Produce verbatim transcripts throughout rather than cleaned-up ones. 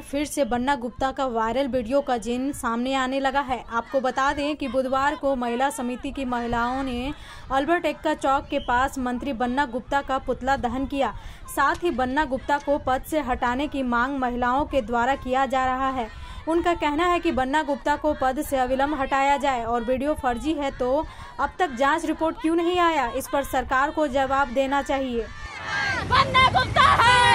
फिर से बन्ना गुप्ता का वायरल वीडियो का जिन सामने आने लगा है। आपको बता दें कि बुधवार को महिला समिति की महिलाओं ने अल्बर्ट एक्का चौक के पास मंत्री बन्ना गुप्ता का पुतला दहन किया। साथ ही बन्ना गुप्ता को पद से हटाने की मांग महिलाओं के द्वारा किया जा रहा है। उनका कहना है कि बन्ना गुप्ता को पद से अविलंब हटाया जाए और वीडियो फर्जी है तो अब तक जांच रिपोर्ट क्यों नहीं आया, इस पर सरकार को जवाब देना चाहिए। बन्ना गुप्ता है,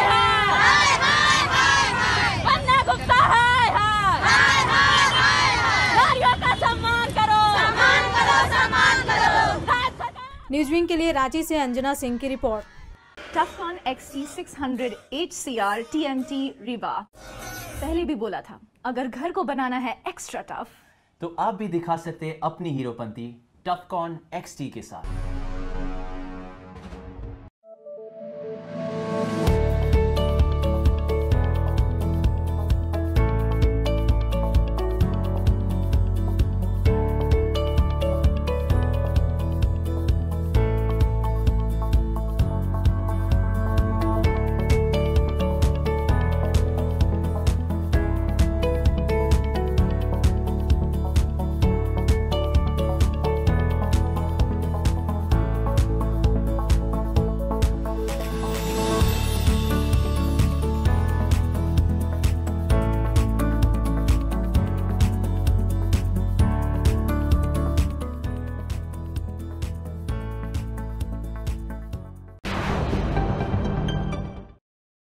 बन्ना गुप्ता है, नारियों का सम्मान करो, सम्मान करो, सम्मान करो। न्यूज विंग के लिए रांची से अंजना सिंह की report. Tufcon X T six hundred H C R T M T Rewa. पहले भी बोला था, अगर घर को बनाना है एक्स्ट्रा टफ तो आप भी दिखा सकते हैं अपनी हीरोपंती टफकॉन एक्स टी के साथ।